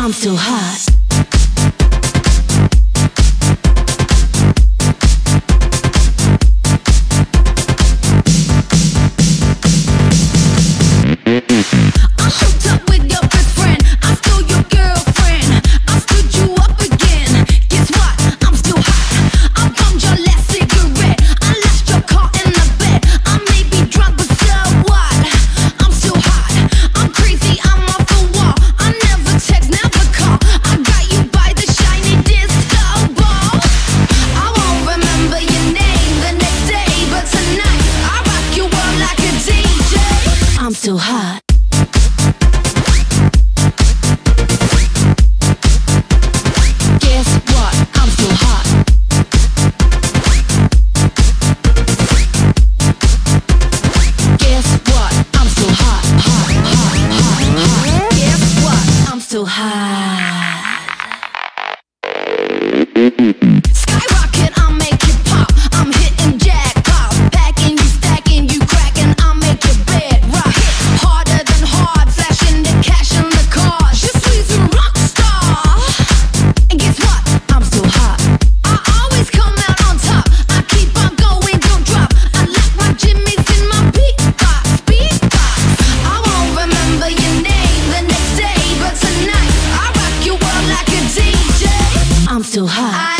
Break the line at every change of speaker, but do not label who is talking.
I'm still hot.
I hooked up with your best friend. I stole your girlfriend. I stood you up again. Guess what? I'm still hot. I bummed your last cigarette. I left your car in the bed. I may be drunk, but so what? I'm still hot. I'm crazy. I'm off the wall. I never text, never call. I got you by the shiny disco ball. I won't remember your name the next day, but tonight I rock your world like a DJ.
I'm still hot.
Guess what? I'm still hot. Guess what? I'm still hot. Hot, hot, hot, hot. Guess what?
I'm still hot.
Skyrocket, I'll make it pop. I'm hitting jackpot. Packing you, stacking you, cracking. I'll make your bed rock. Hit harder than hard, flashing the cash in the car. Je suis une rock star. And guess what?
I'm still hot.
I always come out on top. I keep on going, don't drop. I like my jimmies in my beatbox, beatbox. I won't remember your name the next day, but tonight I rock your world like a DJ.
I'm still hot.